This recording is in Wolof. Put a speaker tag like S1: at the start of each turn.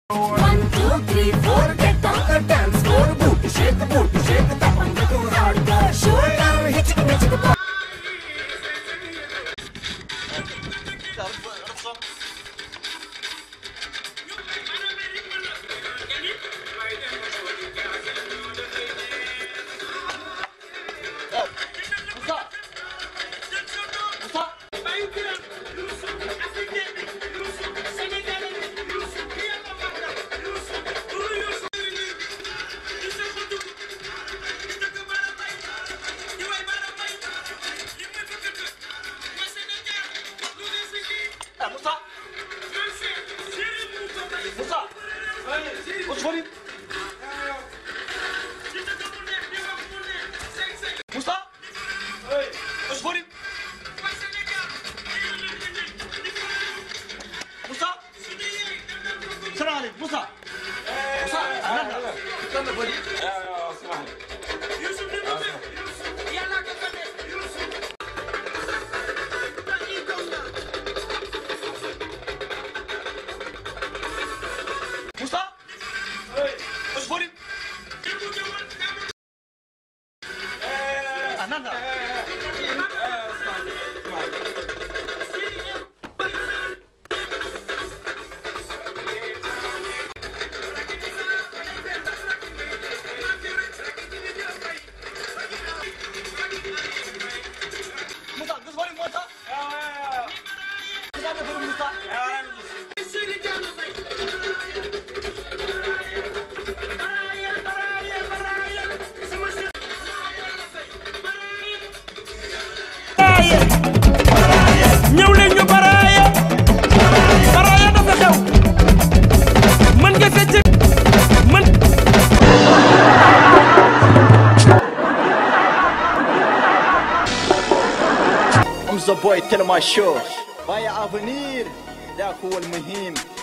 S1: 1, 2, 3, 4, get on the dance floor. Booty shake, tapan the hardcore. Shoulder hit, hit.
S2: The boy tell my show via avenir ده هو المهم